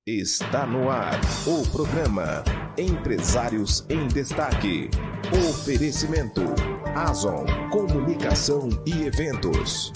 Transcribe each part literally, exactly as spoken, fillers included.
Está no ar o programa Empresários em Destaque. Oferecimento Azon Comunicação e Eventos.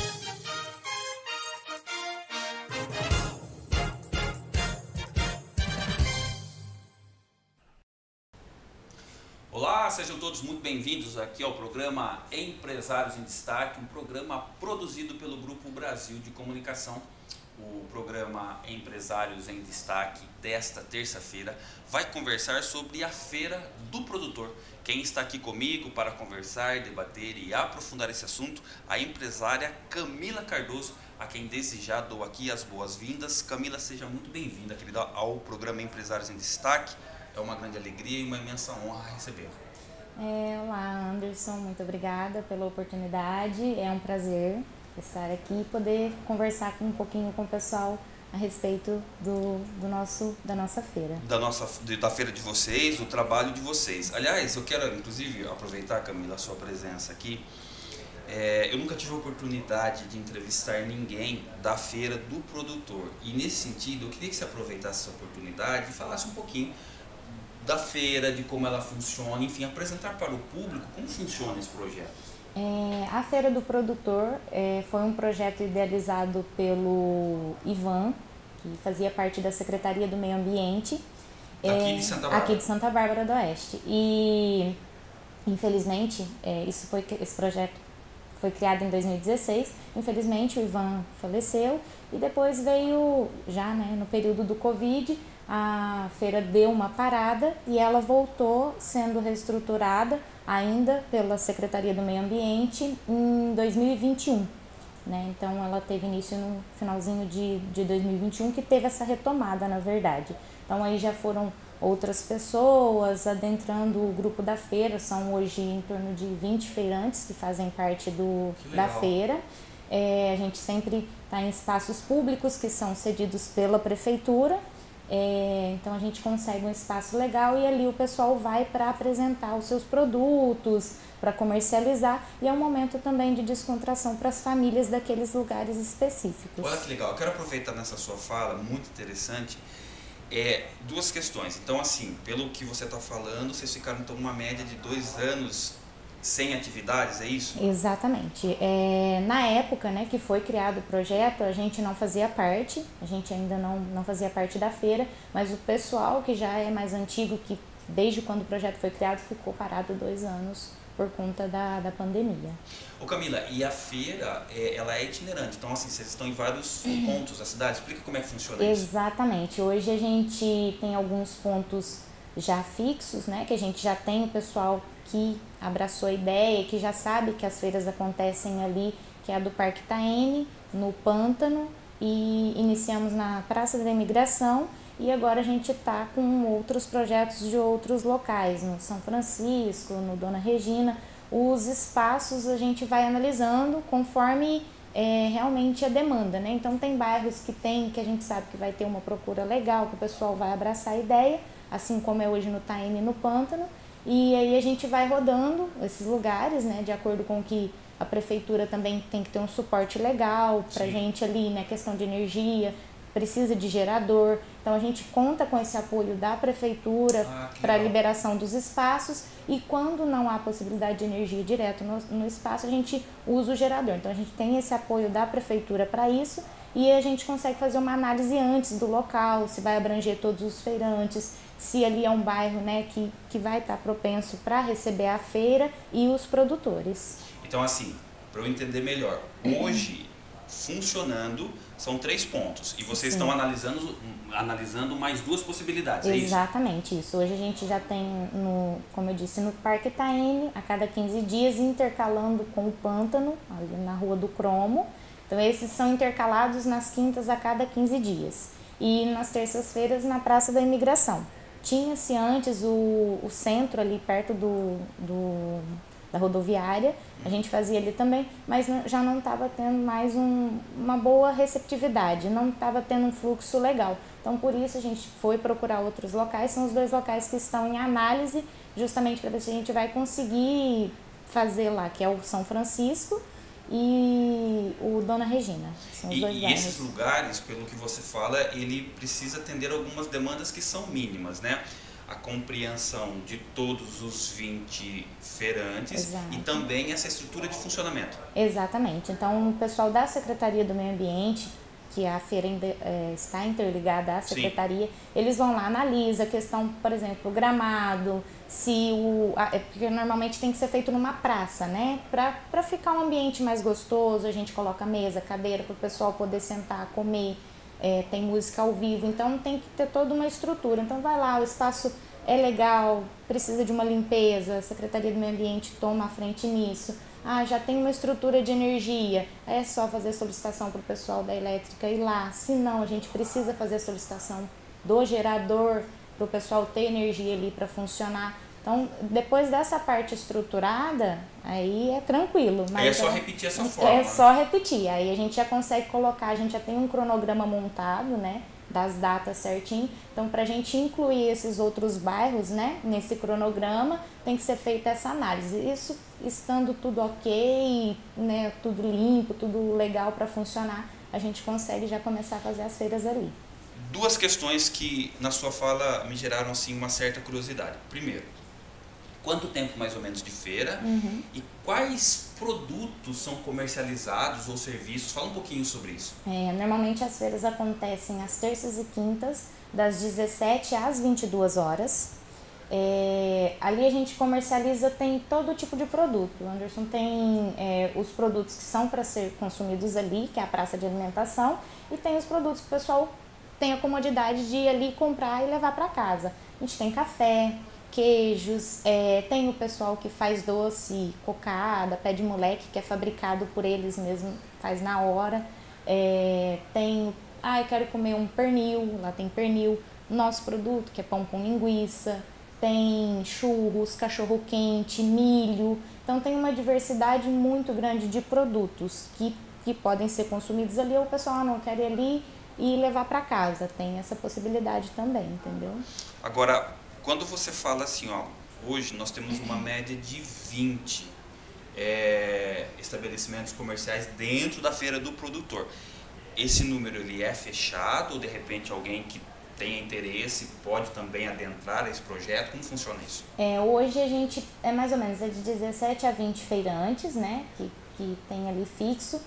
Olá, sejam todos muito bem-vindos aqui ao programa Empresários em Destaque, um programa produzido pelo Grupo Brasil de Comunicação. O programa Empresários em Destaque desta terça-feira vai conversar sobre a Feira do Produtor. Quem está aqui comigo para conversar, debater e aprofundar esse assunto, a empresária Camila Cardoso, a quem desejar dou aqui as boas-vindas. Camila, seja muito bem-vinda, querida, ao programa Empresários em Destaque. É uma grande alegria e uma imensa honra recebê-la. É, olá, Anderson, muito obrigada pela oportunidade. É um prazer estar aqui e poder conversar com, um pouquinho com o pessoal a respeito do, do nosso, da nossa feira. Da, nossa, da feira de vocês, do trabalho de vocês. Aliás, eu quero, inclusive, aproveitar, Camila, a sua presença aqui. É, eu nunca tive a oportunidade de entrevistar ninguém da Feira do Produtor. E, nesse sentido, eu queria que você aproveitasse essa oportunidade e falasse um pouquinho da feira, de como ela funciona, enfim, apresentar para o público como funciona esse projeto. É, a Feira do Produtor é, foi um projeto idealizado pelo Ivan, que fazia parte da Secretaria do Meio Ambiente, aqui, é, de Santa Bárbara. aqui de Santa Bárbara do Oeste. E, infelizmente, é, isso foi, esse projeto foi criado em dois mil e dezesseis, infelizmente o Ivan faleceu e depois veio, já né, no período do Covid, a feira deu uma parada e ela voltou sendo reestruturada ainda pela Secretaria do Meio Ambiente em dois mil e vinte e um. Né? Então ela teve início no finalzinho de, de dois mil e vinte e um, que teve essa retomada, na verdade. Então aí já foram outras pessoas adentrando o grupo da feira, são hoje em torno de vinte feirantes que fazem parte do, da feira. É, a gente sempre está em espaços públicos que são cedidos pela prefeitura. É, então a gente consegue um espaço legal e ali o pessoal vai para apresentar os seus produtos, para comercializar, e é um momento também de descontração para as famílias daqueles lugares específicos. Olha que legal, eu quero aproveitar nessa sua fala, muito interessante, é, duas questões. Então assim, pelo que você está falando, vocês ficaram então uma média de dois anos sem atividades, é isso? Exatamente. É, na época, né, que foi criado o projeto, a gente não fazia parte, a gente ainda não, não fazia parte da feira, mas o pessoal que já é mais antigo, que desde quando o projeto foi criado, ficou parado dois anos por conta da, da pandemia. Ô Camila, e a feira, é, ela é itinerante, então assim, vocês estão em vários pontos da cidade, explica como é que funciona isso. Exatamente, hoje a gente tem alguns pontos já fixos, né, que a gente já tem o pessoal que abraçou a ideia, que já sabe que as feiras acontecem ali, que é a do Parque Itaene, no Pântano, e iniciamos na Praça da Imigração, e agora a gente está com outros projetos de outros locais, no São Francisco, no Dona Regina. Os espaços a gente vai analisando conforme é, realmente a demanda, né? Então tem bairros que tem, que a gente sabe que vai ter uma procura legal, que o pessoal vai abraçar a ideia, assim como é hoje no Itaene e no Pântano. E aí a gente vai rodando esses lugares, né, de acordo com que a prefeitura também tem que ter um suporte legal para a gente ali, né, questão de energia, precisa de gerador. Então a gente conta com esse apoio da prefeitura ah, para a liberação dos espaços, e quando não há possibilidade de energia direto no, no espaço, a gente usa o gerador. Então a gente tem esse apoio da prefeitura para isso, e a gente consegue fazer uma análise antes do local, se vai abranger todos os feirantes, se ali é um bairro, né, que, que vai estar propenso para receber a feira e os produtores. Então assim, para eu entender melhor, hoje funcionando são três pontos e vocês Sim. estão analisando, analisando mais duas possibilidades, é Exatamente isso? isso. Hoje a gente já tem, no, como eu disse, no Parque Itaene, a cada quinze dias, intercalando com o Pântano, ali na Rua do Cromo. Então esses são intercalados nas quintas a cada quinze dias. E nas terças-feiras na Praça da Imigração. Tinha-se antes o, o centro ali perto do, do, da rodoviária, a gente fazia ali também, mas já não estava tendo mais um, uma boa receptividade, não estava tendo um fluxo legal. Então por isso a gente foi procurar outros locais, são os dois locais que estão em análise, justamente para ver se a gente vai conseguir fazer lá, que é o São Francisco e o Dona Regina. São os e, dois e bairros. esses lugares, pelo que você fala, ele precisa atender algumas demandas que são mínimas, né? A compreensão de todos os vinte feirantes. Exato. E também essa estrutura de funcionamento. Exatamente. Então, o pessoal da Secretaria do Meio Ambiente, que a feira é, está interligada à Secretaria, sim, eles vão lá, analisa a questão, por exemplo, o gramado, se o... É porque normalmente tem que ser feito numa praça, né? Para ficar um ambiente mais gostoso, a gente coloca mesa, cadeira, para o pessoal poder sentar, comer. É, tem música ao vivo, então tem que ter toda uma estrutura. Então vai lá, o espaço é legal, precisa de uma limpeza, a Secretaria do Meio Ambiente toma a frente nisso. Ah, já tem uma estrutura de energia, é só fazer solicitação para o pessoal da elétrica ir lá. Se não, a gente precisa fazer a solicitação do gerador para o pessoal ter energia ali para funcionar. Então, depois dessa parte estruturada, aí é tranquilo. Mas aí é só repetir essa forma. É só repetir. Aí a gente já consegue colocar, a gente já tem um cronograma montado, né? Das datas certinho. Então, para a gente incluir esses outros bairros, né? Nesse cronograma, tem que ser feita essa análise. Isso estando tudo ok, né? Tudo limpo, tudo legal para funcionar, a gente consegue já começar a fazer as feiras ali. Duas questões que na sua fala me geraram assim uma certa curiosidade. Primeiro, quanto tempo mais ou menos de feira, uhum, e quais produtos são comercializados ou serviços? Fala um pouquinho sobre isso. É, normalmente as feiras acontecem às terças e quintas, das dezessete às vinte e duas horas. É, ali a gente comercializa, tem todo tipo de produto. O Anderson tem é, os produtos que são para ser consumidos ali, que é a praça de alimentação, e tem os produtos que o pessoal tem a comodidade de ir ali comprar e levar para casa. A gente tem café, queijos, é, tem o pessoal que faz doce, cocada, pé de moleque, que é fabricado por eles mesmo, faz na hora. É, tem, ah, eu quero comer um pernil, lá tem pernil. Nosso produto, que é pão com linguiça, tem churros, cachorro quente, milho. Então tem uma diversidade muito grande de produtos que, que podem ser consumidos ali, ou o pessoal ah, não quer ir ali e levar para casa. Tem essa possibilidade também, entendeu? Agora, quando você fala assim, ó, hoje nós temos uma média de vinte é, estabelecimentos comerciais dentro da feira do produtor. Esse número ele é fechado ou de repente alguém que tenha interesse pode também adentrar esse projeto? Como funciona isso? É, hoje a gente é mais ou menos é de dezessete a vinte feirantes, né, que, que tem ali fixo.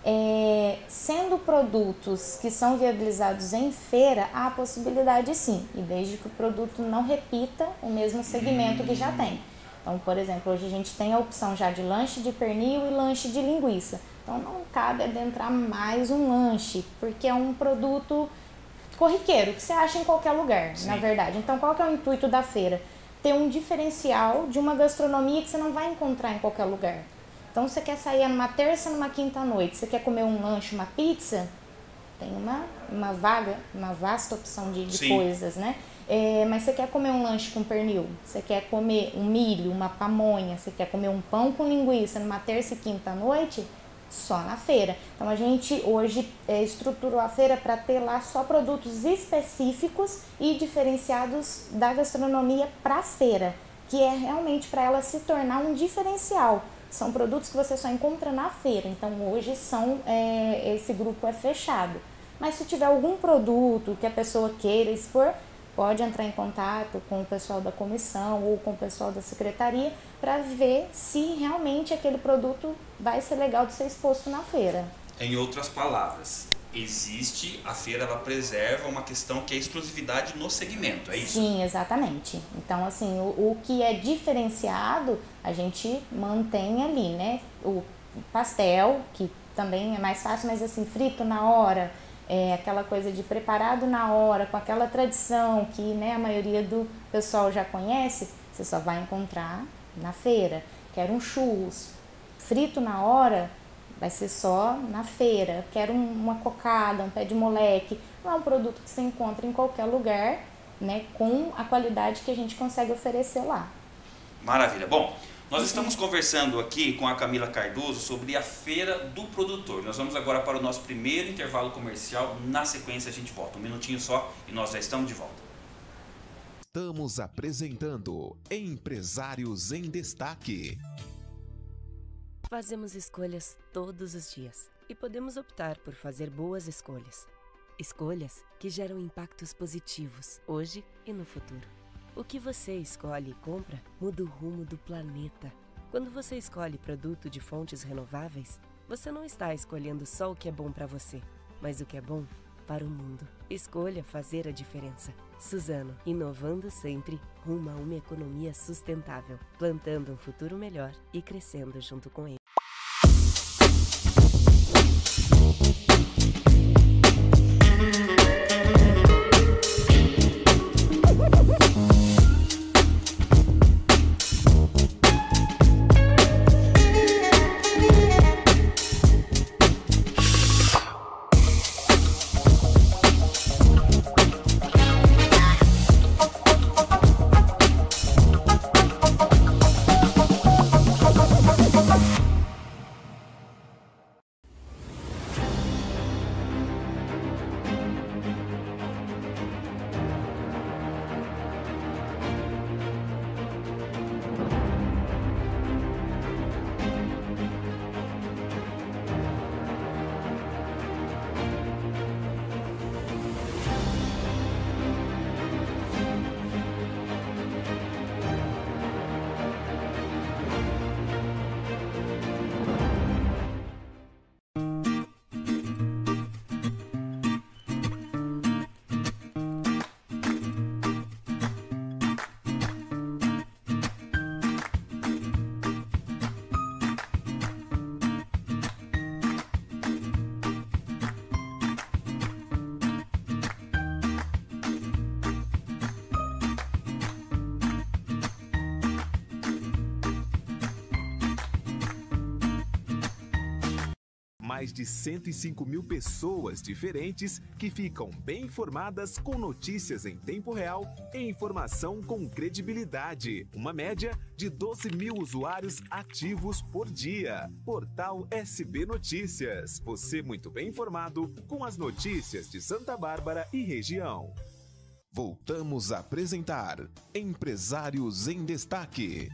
É, sendo produtos que são viabilizados em feira, há a possibilidade sim, e desde que o produto não repita o mesmo segmento que já tem. Então, por exemplo, hoje a gente tem a opção já de lanche de pernil e lanche de linguiça. Então não cabe adentrar mais um lanche, porque é um produto corriqueiro, que você acha em qualquer lugar, sim, na verdade. Então qual que é o intuito da feira? Ter um diferencial de uma gastronomia que você não vai encontrar em qualquer lugar. Então, você quer sair numa terça, numa quinta noite, você quer comer um lanche, uma pizza, tem uma, uma vaga, uma vasta opção de, de coisas, né? É, mas você quer comer um lanche com pernil, você quer comer um milho, uma pamonha, você quer comer um pão com linguiça numa terça e quinta noite, só na feira. Então, a gente hoje é, estruturou a feira para ter lá só produtos específicos e diferenciados da gastronomia para a feira, que é realmente para ela se tornar um diferencial. São produtos que você só encontra na feira, então hoje são, é, esse grupo é fechado. Mas se tiver algum produto que a pessoa queira expor, pode entrar em contato com o pessoal da comissão ou com o pessoal da secretaria para ver se realmente aquele produto vai ser legal de ser exposto na feira. Em outras palavras, existe, a feira ela preserva uma questão que é exclusividade no segmento, é isso? Sim, exatamente. Então, assim, o, o que é diferenciado, a gente mantém ali, né? O pastel, que também é mais fácil, mas assim, frito na hora, é aquela coisa de preparado na hora, com aquela tradição que, né, a maioria do pessoal já conhece, você só vai encontrar na feira. Quero um churros frito na hora, vai ser só na feira. Quero uma cocada, um pé de moleque. Não é um produto que você encontra em qualquer lugar, né, com a qualidade que a gente consegue oferecer lá. Maravilha. Bom, nós estamos conversando aqui com a Camila Cardoso sobre a Feira do Produtor. Nós vamos agora para o nosso primeiro intervalo comercial. Na sequência a gente volta. Um minutinho só e nós já estamos de volta. Estamos apresentando Empresários em Destaque. Fazemos escolhas todos os dias e podemos optar por fazer boas escolhas. Escolhas que geram impactos positivos hoje e no futuro. O que você escolhe e compra muda o rumo do planeta. Quando você escolhe produto de fontes renováveis, você não está escolhendo só o que é bom para você, mas o que é bom para o mundo. Escolha fazer a diferença. Suzano, inovando sempre rumo a uma economia sustentável, plantando um futuro melhor e crescendo junto com ele. Mais de cento e cinco mil pessoas diferentes que ficam bem informadas com notícias em tempo real e informação com credibilidade. Uma média de doze mil usuários ativos por dia. Portal S B Notícias. Você muito bem informado com as notícias de Santa Bárbara e região. Voltamos a apresentar Empresários em Destaque.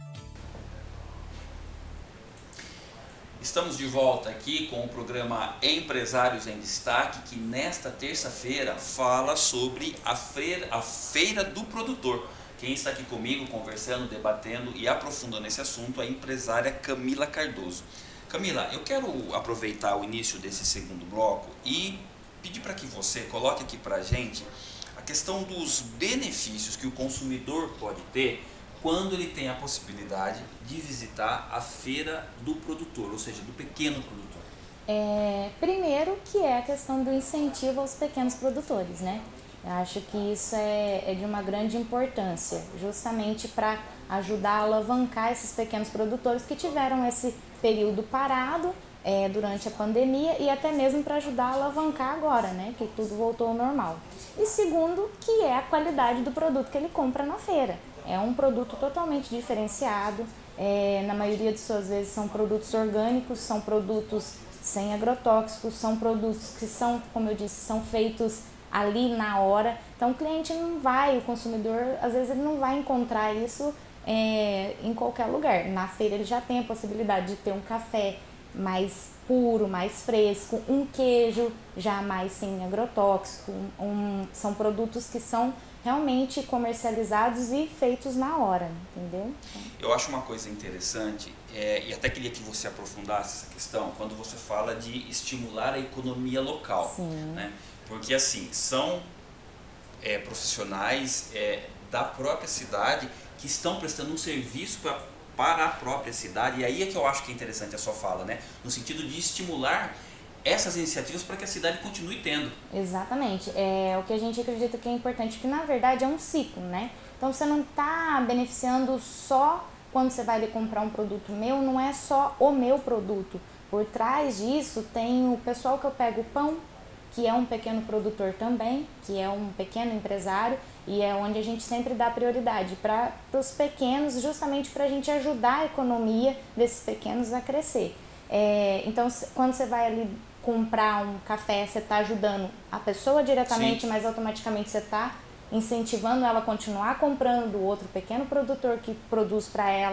Estamos de volta aqui com o programa Empresários em Destaque, que nesta terça-feira fala sobre a feira, a feira do produtor. Quem está aqui comigo conversando, debatendo e aprofundando esse assunto é a empresária Camila Cardoso. Camila, eu quero aproveitar o início desse segundo bloco e pedir para que você coloque aqui para a gente a questão dos benefícios que o consumidor pode ter quando ele tem a possibilidade de visitar a feira do produtor, ou seja, do pequeno produtor. É, primeiro que é a questão do incentivo aos pequenos produtores, né? Eu acho que isso é, é de uma grande importância, justamente para ajudar a alavancar esses pequenos produtores que tiveram esse período parado é, durante a pandemia e até mesmo para ajudar a alavancar agora, né? Que tudo voltou ao normal. E segundo, que é a qualidade do produto que ele compra na feira. É um produto totalmente diferenciado, é, na maioria de suas vezes são produtos orgânicos, são produtos sem agrotóxicos, são produtos que são, como eu disse, são feitos ali na hora. Então o cliente não vai, o consumidor, às vezes ele não vai encontrar isso é, em qualquer lugar. Na feira ele já tem a possibilidade de ter um café mais puro, mais fresco, um queijo já mais sem agrotóxico, um, são produtos que são realmente comercializados e feitos na hora, entendeu? Eu acho uma coisa interessante, é, e até queria que você aprofundasse essa questão, quando você fala de estimular a economia local. Sim. Né? Porque assim, são é, profissionais é, da própria cidade que estão prestando um serviço pra, para a própria cidade, e aí é que eu acho que é interessante a sua fala, né? No sentido de estimular essas iniciativas para que a cidade continue tendo. Exatamente, é o que a gente acredita que é importante, que na verdade é um ciclo, né? Então você não está beneficiando só quando você vai ali comprar um produto meu, não é só o meu produto. Por trás disso tem o pessoal que eu pego o pão, que é um pequeno produtor também, que é um pequeno empresário, e é onde a gente sempre dá prioridade para os pequenos, justamente para a gente ajudar a economia desses pequenos a crescer. É, então, quando você vai ali comprar um café, você está ajudando a pessoa diretamente, sim, mas automaticamente você está incentivando ela a continuar comprando do outro pequeno produtor que produz para ela.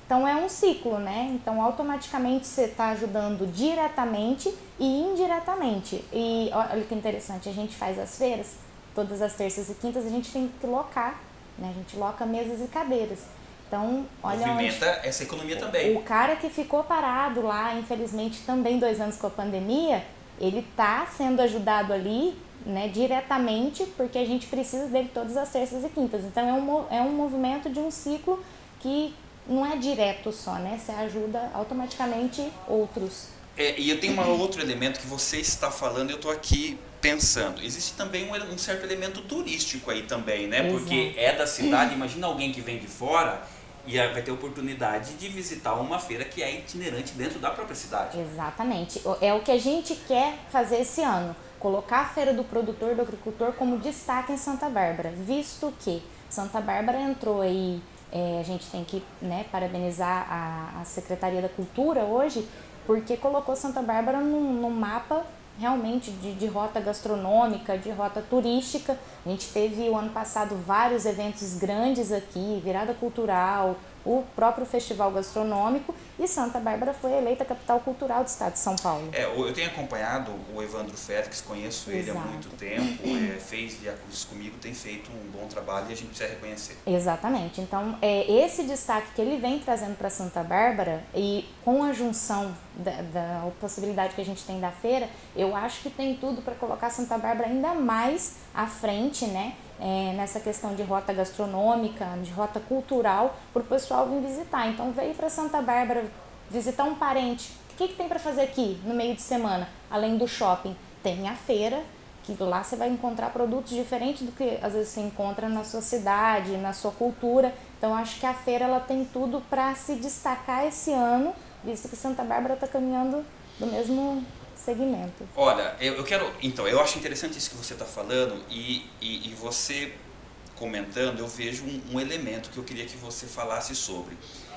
Então é um ciclo, né? Então automaticamente você está ajudando diretamente e indiretamente. E olha que interessante, a gente faz as feiras, todas as terças e quintas a gente tem que locar, né? A gente loca mesas e cadeiras. Então, olha movimenta onde essa economia também. O cara que ficou parado lá, infelizmente também dois anos com a pandemia, ele está sendo ajudado ali, né, diretamente, porque a gente precisa dele todas as terças e quintas. Então é um, é um movimento de um ciclo que não é direto só, né? Você ajuda automaticamente outros. É, e eu tenho um outro elemento que você está falando, eu estou aqui pensando. Existe também um, um certo elemento turístico aí também, né? Exato. Porque é da cidade, imagina alguém que vem de fora e vai ter a oportunidade de visitar uma feira que é itinerante dentro da própria cidade. Exatamente. É o que a gente quer fazer esse ano. Colocar a Feira do Produtor, do Agricultor como destaque em Santa Bárbara, visto que Santa Bárbara entrou aí, é, a gente tem que, né, parabenizar a, a Secretaria da Cultura hoje, porque colocou Santa Bárbara num, num mapa realmente de, de rota gastronômica, de rota turística. A gente teve o ano passado vários eventos grandes aqui, virada cultural, o próprio festival gastronômico, e Santa Bárbara foi eleita capital cultural do estado de São Paulo. É, eu tenho acompanhado o Evandro Félix, conheço ele Exato. Há muito tempo, é, fez Via Cruz comigo, tem feito um bom trabalho e a gente precisa reconhecer. Exatamente, então é esse destaque que ele vem trazendo para Santa Bárbara, e com a junção da, da possibilidade que a gente tem da feira, eu acho que tem tudo para colocar Santa Bárbara ainda mais à frente, né? É, nessa questão de rota gastronômica, de rota cultural, para o pessoal vir visitar. Então veio para Santa Bárbara visitar um parente. O que, que tem para fazer aqui no meio de semana? Além do shopping, tem a feira, que lá você vai encontrar produtos diferentes do que às vezes você encontra na sua cidade, na sua cultura. Então acho que a feira ela tem tudo para se destacar esse ano, visto que Santa Bárbara está caminhando do mesmo segmento. Olha, eu, eu quero, então, eu acho interessante isso que você está falando e, e, e você comentando, eu vejo um, um elemento que eu queria que você falasse sobre.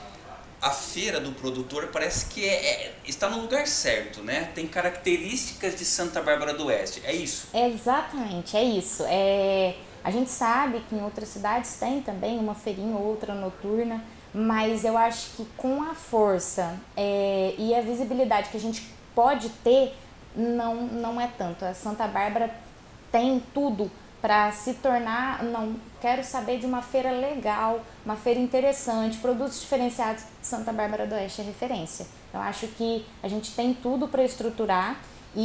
A feira do produtor parece que é, é, está no lugar certo, né? Tem características de Santa Bárbara do Oeste, é isso? Exatamente, é isso. É, a gente sabe que em outras cidades tem também uma feirinha ou outra noturna, mas eu acho que com a força é, e a visibilidade que a gente pode ter, não, não é tanto. A Santa Bárbara tem tudo para se tornar, não, quero saber de uma feira legal, uma feira interessante, produtos diferenciados. Santa Bárbara do Oeste é referência. Então acho que a gente tem tudo para estruturar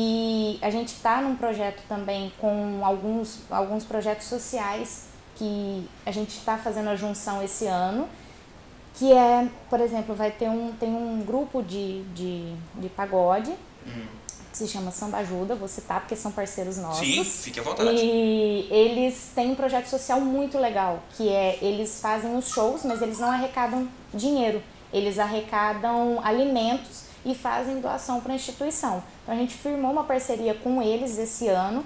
e a gente está num projeto também com alguns, alguns projetos sociais que a gente está fazendo a junção esse ano, que é, por exemplo, vai ter um, tem um grupo de, de, de pagode, hum. que se chama Samba Ajuda, vou citar porque são parceiros nossos. Sim, fique à vontade. E eles têm um projeto social muito legal, que é, eles fazem os shows, mas eles não arrecadam dinheiro, eles arrecadam alimentos e fazem doação para a instituição. Então a gente firmou uma parceria com eles esse ano,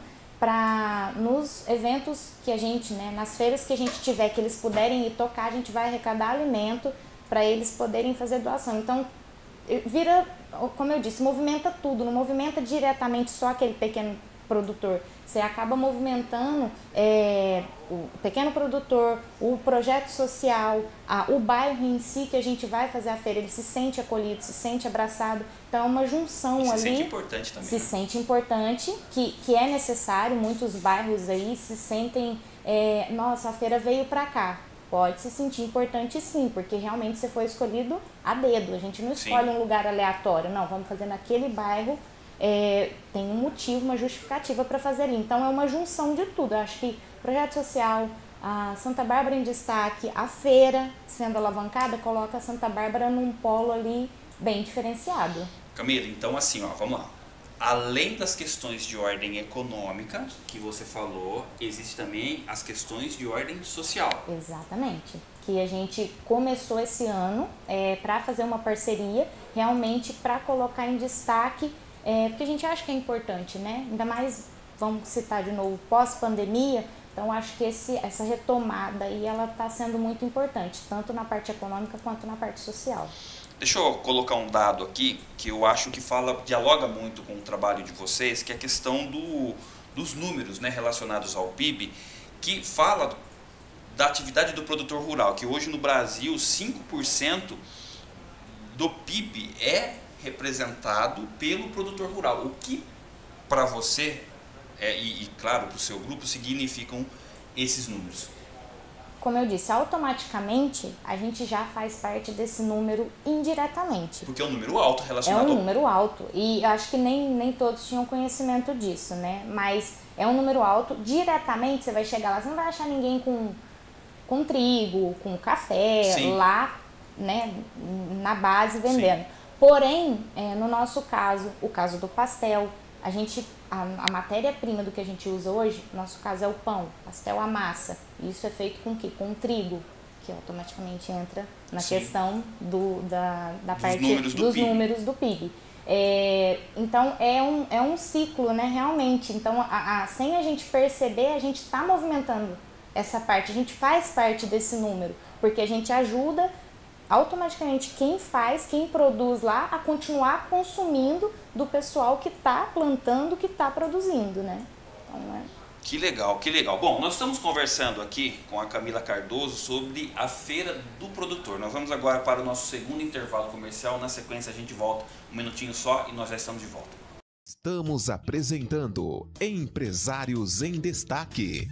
para nos eventos que a gente, né, nas feiras que a gente tiver, que eles puderem ir tocar, a gente vai arrecadar alimento para eles poderem fazer doação. Então, vira, como eu disse, movimenta tudo, não movimenta diretamente só aquele pequeno produtor. Você acaba movimentando é, o pequeno produtor, o projeto social, a, o bairro em si que a gente vai fazer a feira, ele se sente acolhido, se sente abraçado. Então é uma junção e se ali. Se sente importante também. Se sente importante, que, que é necessário, muitos bairros aí se sentem, é, nossa, a feira veio pra cá. Pode se sentir importante sim, porque realmente você foi escolhido a dedo. A gente não escolhe sim. um lugar aleatório, não, vamos fazer naquele bairro. É, tem um motivo, uma justificativa para fazer ali. Então é uma junção de tudo. Eu acho que projeto social, a Santa Bárbara em destaque, a feira sendo alavancada, coloca a Santa Bárbara num polo ali bem diferenciado. Camila, então assim, ó, vamos lá. Além das questões de ordem econômica que você falou, existe também as questões de ordem social. Exatamente. Que a gente começou esse ano é, para fazer uma parceria, realmente para colocar em destaque. É, porque a gente acha que é importante, né? Ainda mais, vamos citar de novo, pós-pandemia, então acho que esse, essa retomada aí, ela está sendo muito importante, tanto na parte econômica quanto na parte social. Deixa eu colocar um dado aqui, que eu acho que fala, dialoga muito com o trabalho de vocês, que é a questão do, dos números, né, relacionados ao P I B, que fala da atividade do produtor rural, que hoje no Brasil cinco por cento do P I B é representado pelo produtor rural. O que para você é, e, e claro para o seu grupo significam esses números? Como eu disse, automaticamente a gente já faz parte desse número indiretamente. Porque é um número alto relacionado... É um número alto e eu acho que nem, nem todos tinham conhecimento disso, né? Mas é um número alto, diretamente você vai chegar lá, você não vai achar ninguém com, com trigo, com café, Sim. lá, né, na base vendendo. Sim. Porém, é, no nosso caso, o caso do pastel, a gente... A, a matéria-prima do que a gente usa hoje, no nosso caso é o pão, pastel, a massa. Isso é feito com o quê? Com trigo, que automaticamente entra na Sim. questão do, da, da dos parte números do dos P I B. números do P I B. É, então é um, é um ciclo, né, realmente. Então, a, a, sem a gente perceber, a gente está movimentando essa parte, a gente faz parte desse número, porque a gente ajuda automaticamente quem faz, quem produz lá, a continuar consumindo do pessoal que está plantando, que está produzindo, né? Então, é... Que legal, que legal. Bom, nós estamos conversando aqui com a Camila Cardoso sobre a Feira do Produtor. Nós vamos agora para o nosso segundo intervalo comercial. Na sequência a gente volta um minutinho só e nós já estamos de volta. Estamos apresentando Empresários em Destaque.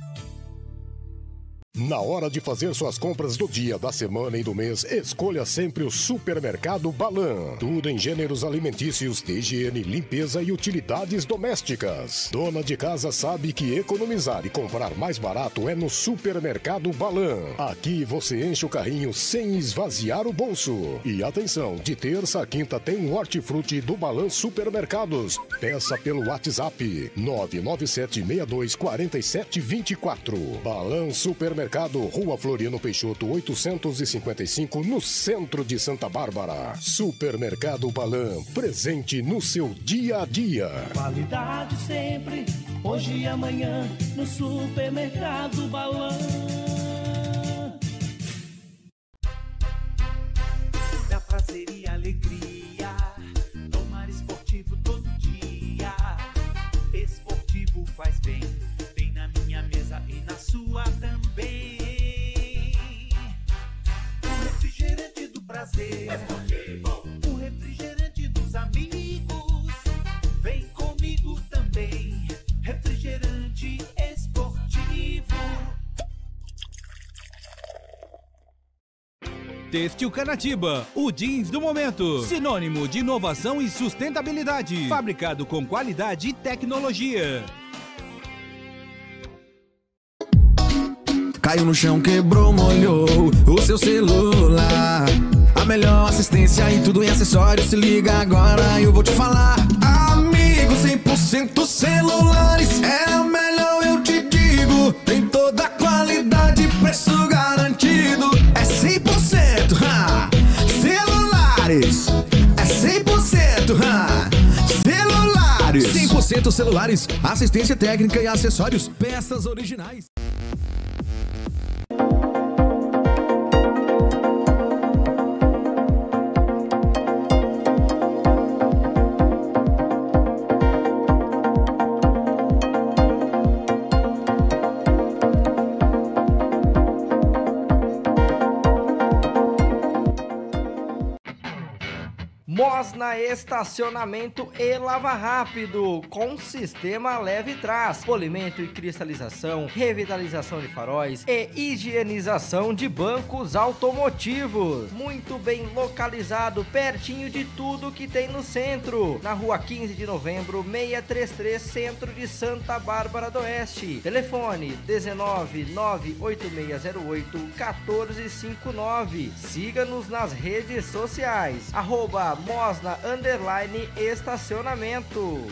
Na hora de fazer suas compras do dia, da semana e do mês, escolha sempre o Supermercado Balan. Tudo em gêneros alimentícios, de higiene, limpeza e utilidades domésticas. Dona de casa sabe que economizar e comprar mais barato é no Supermercado Balan. Aqui você enche o carrinho sem esvaziar o bolso. E atenção, de terça a quinta tem um hortifruti do Balan Supermercados. Peça pelo WhatsApp nove nove sete seis dois quatro sete dois quatro. Balan Supermercado. Mercado, Rua Floriano Peixoto, oitocentos e cinquenta e cinco, no centro de Santa Bárbara. Supermercado Balan, presente no seu dia a dia. Qualidade sempre, hoje e amanhã, no Supermercado Balan. Da prazer e alegria, tomar esportivo todo dia. Esportivo faz bem, bem na minha mesa e na sua também. O refrigerante do prazer, o refrigerante dos amigos. Vem comigo também, refrigerante esportivo. Têxtil Canatiba, o jeans do momento. Sinônimo de inovação e sustentabilidade. Fabricado com qualidade e tecnologia. Caiu no chão, quebrou, molhou o seu celular. A melhor assistência em tudo em acessórios. Se liga agora, eu vou te falar. Amigo, cem por cento celulares é o melhor, eu te digo. Tem toda a qualidade, preço garantido. É cem por cento, ha! Celulares. É cem por cento, ha! Celulares. cem por cento celulares, assistência técnica e acessórios, peças originais. Mosna Estacionamento e Lava Rápido, com sistema leve trás, polimento e cristalização, revitalização de faróis e higienização de bancos automotivos. Muito bem localizado, pertinho de tudo que tem no centro, na rua quinze de novembro, seiscentos e trinta e três, centro de Santa Bárbara do Oeste. Telefone dezenove, nove oito seis zero oito, um quatro cinco nove. Siga-nos nas redes sociais, arroba Mosna Underline Estacionamento.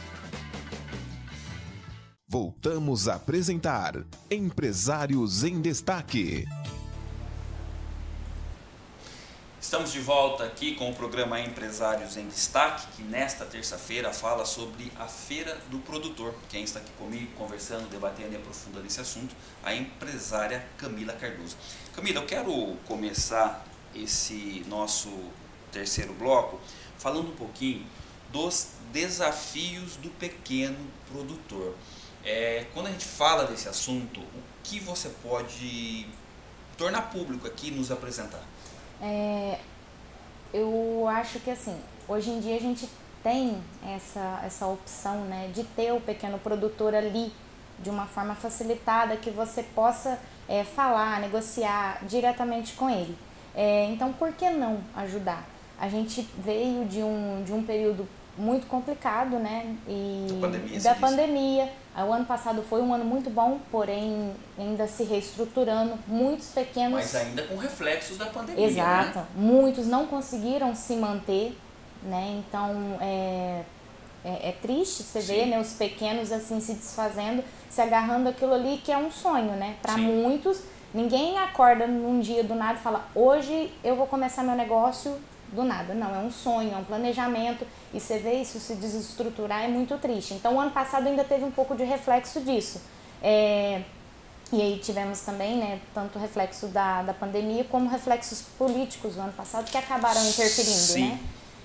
Voltamos a apresentar Empresários em Destaque. Estamos de volta aqui com o programa Empresários em Destaque, que nesta terça-feira fala sobre a Feira do Produtor. Quem está aqui comigo, conversando, debatendo e aprofundando esse assunto, a empresária Camila Cardoso. Camila, eu quero começar esse nosso terceiro bloco falando um pouquinho dos desafios do pequeno produtor. É, quando a gente fala desse assunto, o que você pode tornar público aqui e nos apresentar? É, Eu acho que assim, hoje em dia a gente tem essa, essa opção, né, de ter o pequeno produtor ali de uma forma facilitada, que você possa é, falar, negociar diretamente com ele. É, então, por que não ajudar? A gente veio de um, de um período muito complicado, né? E da pandemia. Da pandemia. O ano passado foi um ano muito bom, porém ainda se reestruturando. Muitos pequenos... Mas ainda com reflexos da pandemia, Exato. Né? Muitos não conseguiram se manter, né? Então, é, é, é triste você ver, né, os pequenos assim se desfazendo, se agarrando aquilo ali que é um sonho, né? Para muitos, ninguém acorda num dia do nada e fala, hoje eu vou começar meu negócio do nada. Não, é um sonho, é um planejamento, e você vê isso se desestruturar, é muito triste. Então, o ano passado ainda teve um pouco de reflexo disso. É, e aí tivemos também, né, tanto reflexo da, da pandemia como reflexos políticos do ano passado que acabaram interferindo, Sim. né?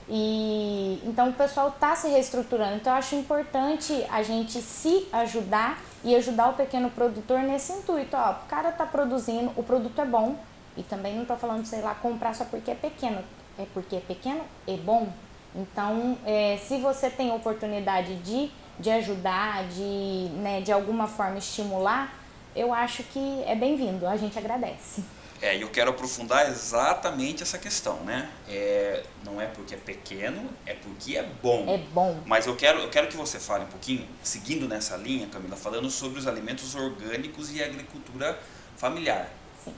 E então o pessoal está se reestruturando. Então eu acho importante a gente se ajudar e ajudar o pequeno produtor nesse intuito. Ó, o cara está produzindo, o produto é bom, e também não estou falando, sei lá, comprar só porque é pequeno, é porque é pequeno e bom. Então, é, se você tem a oportunidade de, de ajudar, de, né, de alguma forma estimular, eu acho que é bem-vindo, a gente agradece. É, eu quero aprofundar exatamente essa questão, né? É, não é porque é pequeno, é porque é bom. É bom. Mas eu quero, eu quero que você fale um pouquinho, seguindo nessa linha, Camila, falando sobre os alimentos orgânicos e a agricultura familiar. Sim.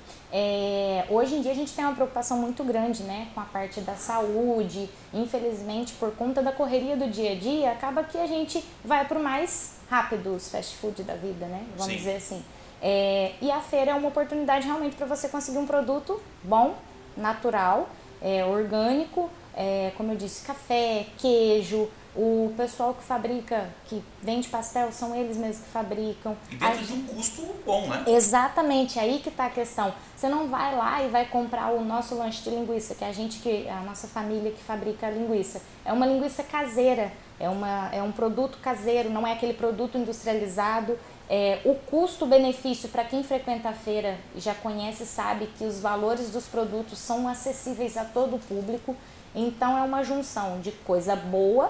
É, hoje em dia a gente tem uma preocupação muito grande, né, com a parte da saúde. Infelizmente, por conta da correria do dia a dia, acaba que a gente vai para o mais rápido, os fast food da vida, né? Vamos Sim. dizer assim. É, e a feira é uma oportunidade realmente para você conseguir um produto bom, natural, é, orgânico, é, como eu disse, café, queijo. O pessoal que fabrica, que vende pastel, são eles mesmos que fabricam. E dentro de um custo bom, né? Exatamente, aí que está a questão. Você não vai lá e vai comprar o nosso lanche de linguiça, que é a gente, que, a nossa família que fabrica a linguiça. É uma linguiça caseira, é, uma, é um produto caseiro, não é aquele produto industrializado. É, o custo-benefício, para quem frequenta a feira e já conhece, sabe que os valores dos produtos são acessíveis a todo o público. Então é uma junção de coisa boa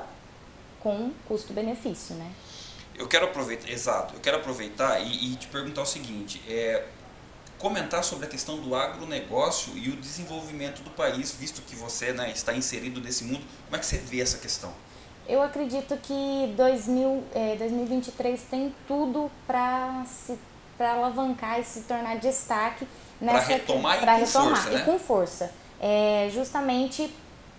com custo-benefício, né? Eu quero aproveitar, exato, eu quero aproveitar e, e te perguntar o seguinte, é, comentar sobre a questão do agronegócio e o desenvolvimento do país, visto que você, né, está inserido nesse mundo. Como é que você vê essa questão? Eu acredito que dois mil, é, dois mil e vinte e três tem tudo para se para alavancar e se tornar destaque nessa, para retomar, pra e, retomar com força, e né? com força. É, justamente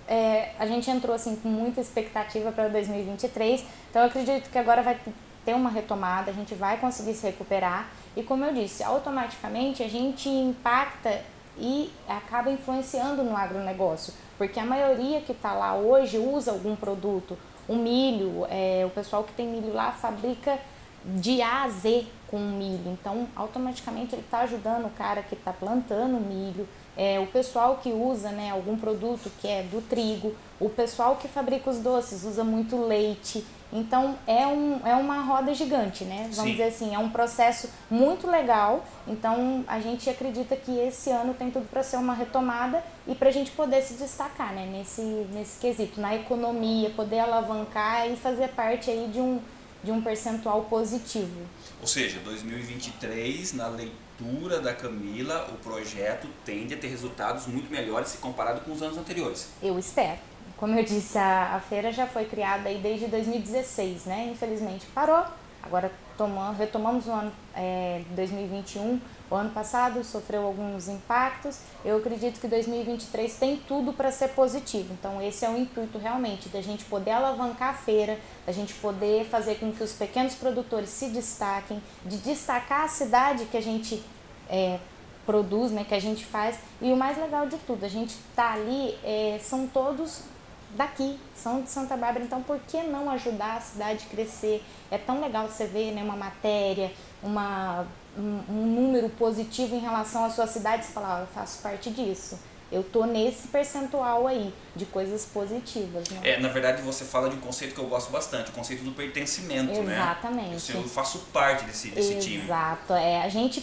é, a gente entrou assim com muita expectativa para dois mil e vinte e três, então eu acredito que agora vai ter uma retomada, a gente vai conseguir se recuperar e, como eu disse, automaticamente a gente impacta e acaba influenciando no agronegócio, porque a maioria que está lá hoje usa algum produto. O milho, é, o pessoal que tem milho lá fabrica de A a Z com milho, então automaticamente ele está ajudando o cara que está plantando milho, é, o pessoal que usa, né, algum produto que é do trigo, o pessoal que fabrica os doces usa muito leite, então é, um, é uma roda gigante, né? Vamos Sim. dizer assim, é um processo muito legal, então a gente acredita que esse ano tem tudo para ser uma retomada e para a gente poder se destacar, né, nesse, nesse quesito, na economia, poder alavancar e fazer parte aí de um, de um percentual positivo. Ou seja, dois mil e vinte e três, na leitura da Camila, o projeto tende a ter resultados muito melhores se comparado com os anos anteriores. Eu espero. Como eu disse, a, a feira já foi criada aí desde dois mil e dezesseis, né? Infelizmente parou, agora tomamos, retomamos o ano é, dois mil e vinte e um, o ano passado sofreu alguns impactos. Eu acredito que dois mil e vinte e três tem tudo para ser positivo, então esse é o intuito realmente, da gente poder alavancar a feira, da gente poder fazer com que os pequenos produtores se destaquem, de destacar a cidade que a gente é, produz, né, que a gente faz, e o mais legal de tudo, a gente tá ali, é, são todos daqui, são de Santa Bárbara, então por que não ajudar a cidade a crescer? É tão legal você ver, né, uma matéria, uma, um, um número positivo em relação à sua cidade, você fala, ah, eu faço parte disso, eu tô nesse percentual aí de coisas positivas, né? É, na verdade você fala de um conceito que eu gosto bastante, o conceito do pertencimento, Exatamente. né? Eu, eu faço parte desse, desse time. Exato, é, a gente,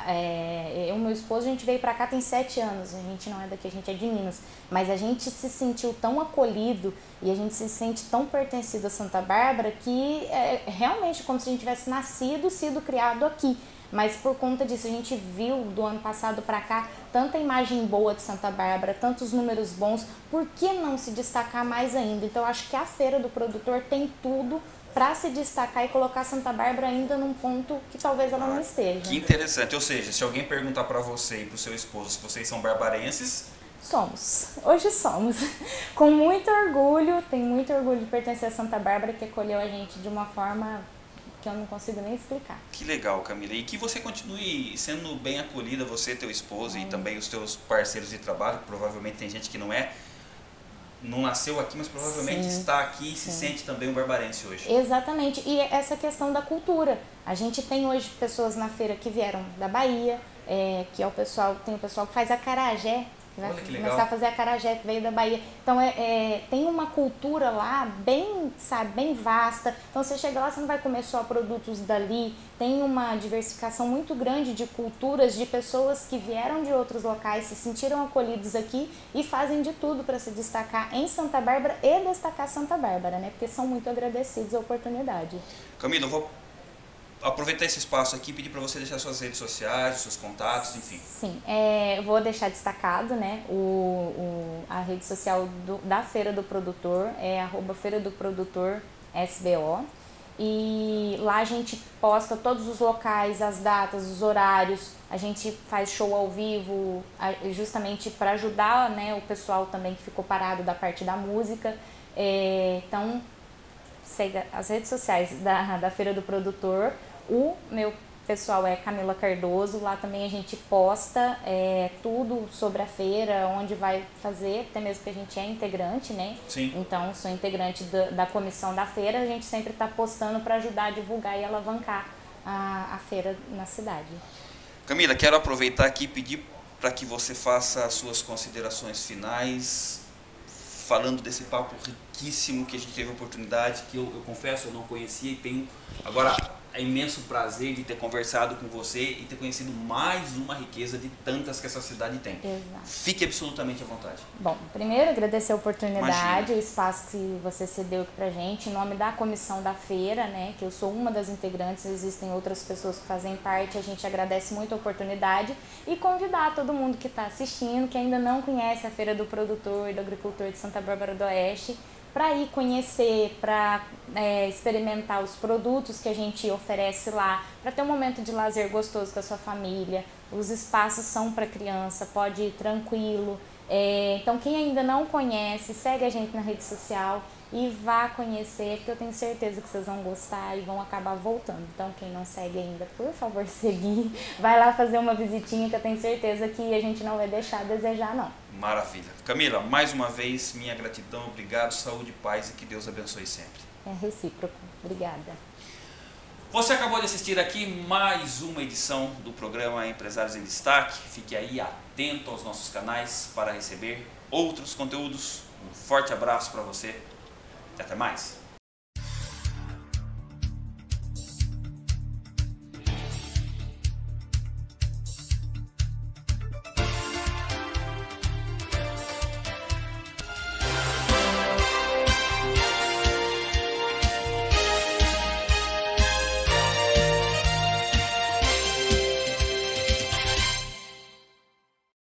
É, eu e meu esposo, a gente veio pra cá tem sete anos, a gente não é daqui, a gente é de Minas, mas a gente se sentiu tão acolhido e a gente se sente tão pertencido a Santa Bárbara que é realmente como se a gente tivesse nascido, sido criado aqui. Mas por conta disso, a gente viu do ano passado para cá tanta imagem boa de Santa Bárbara, tantos números bons, por que não se destacar mais ainda? Então, eu acho que a Feira do Produtor tem tudo para se destacar e colocar Santa Bárbara ainda num ponto que talvez ela não esteja. Que interessante, ou seja, se alguém perguntar para você e para o seu esposo se vocês são barbarenses... Somos, hoje somos, com muito orgulho, tenho muito orgulho de pertencer a Santa Bárbara, que acolheu a gente de uma forma... que eu não consigo nem explicar. Que legal, Camila. E que você continue sendo bem acolhida, você, teu esposo é. e também os teus parceiros de trabalho, provavelmente tem gente que não é, não nasceu aqui, mas provavelmente sim, está aqui e sim. se sente também um barbarense hoje. Exatamente. E essa questão da cultura. A gente tem hoje pessoas na feira que vieram da Bahia, é, que é o pessoal, tem o pessoal que faz acarajé, que vai começar a fazer acarajé, que veio da Bahia. Então, é, é, tem uma cultura lá bem, sabe, bem vasta. Então, você chega lá, você não vai comer só produtos dali. Tem uma diversificação muito grande de culturas, de pessoas que vieram de outros locais, se sentiram acolhidos aqui e fazem de tudo para se destacar em Santa Bárbara e destacar Santa Bárbara, né? Porque são muito agradecidos à oportunidade. Camila, eu vou aproveitar esse espaço aqui e pedir para você deixar suas redes sociais, seus contatos, enfim. Sim, é, eu vou deixar destacado, né, o, o, a rede social do, da Feira do Produtor, é arroba Feira do Produtor S B O, e lá a gente posta todos os locais, as datas, os horários, a gente faz show ao vivo, justamente para ajudar, né, o pessoal também que ficou parado da parte da música, é, então siga as redes sociais da, da Feira do Produtor. O meu pessoal é Camila Cardoso, lá também a gente posta é, tudo sobre a feira, onde vai fazer, até mesmo que a gente é integrante, né? Sim. Então, sou integrante da, da comissão da feira, a gente sempre está postando para ajudar a divulgar e alavancar a, a feira na cidade. Camila, quero aproveitar aqui e pedir para que você faça as suas considerações finais, falando desse papo riquíssimo que a gente teve a oportunidade, que eu, eu confesso, eu não conhecia e tenho agora é imenso prazer de ter conversado com você e ter conhecido mais uma riqueza de tantas que essa cidade tem. Exato. Fique absolutamente à vontade. Bom, primeiro agradecer a oportunidade, Imagina. o espaço que você cedeu aqui pra gente, em nome da comissão da feira, né, que eu sou uma das integrantes, existem outras pessoas que fazem parte, a gente agradece muito a oportunidade e convidar todo mundo que está assistindo, que ainda não conhece a Feira do Produtor e do Agricultor de Santa Bárbara do Oeste, para ir conhecer, para é, experimentar os produtos que a gente oferece lá, para ter um momento de lazer gostoso com a sua família. Os espaços são para criança, pode ir tranquilo. É, então, quem ainda não conhece, segue a gente na rede social e vá conhecer, porque eu tenho certeza que vocês vão gostar e vão acabar voltando. Então, quem não segue ainda, por favor, seguir. Vai lá fazer uma visitinha que eu tenho certeza que a gente não vai deixar a desejar, não. Maravilha. Camila, mais uma vez, minha gratidão, obrigado, saúde, paz e que Deus abençoe sempre. É recíproco. Obrigada. Você acabou de assistir aqui mais uma edição do programa Empresários em Destaque. Fique aí atento aos nossos canais para receber outros conteúdos. Um forte abraço para você e até mais.